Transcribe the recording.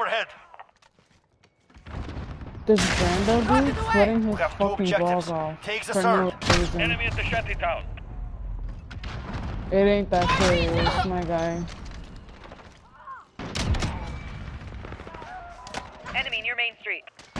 ahead. This Brando dude sweating his We have two fucking balls objectives. off Take the for no third. reason. Enemy at the shantytown. It ain't that serious, my guy. Enemy near Main Street.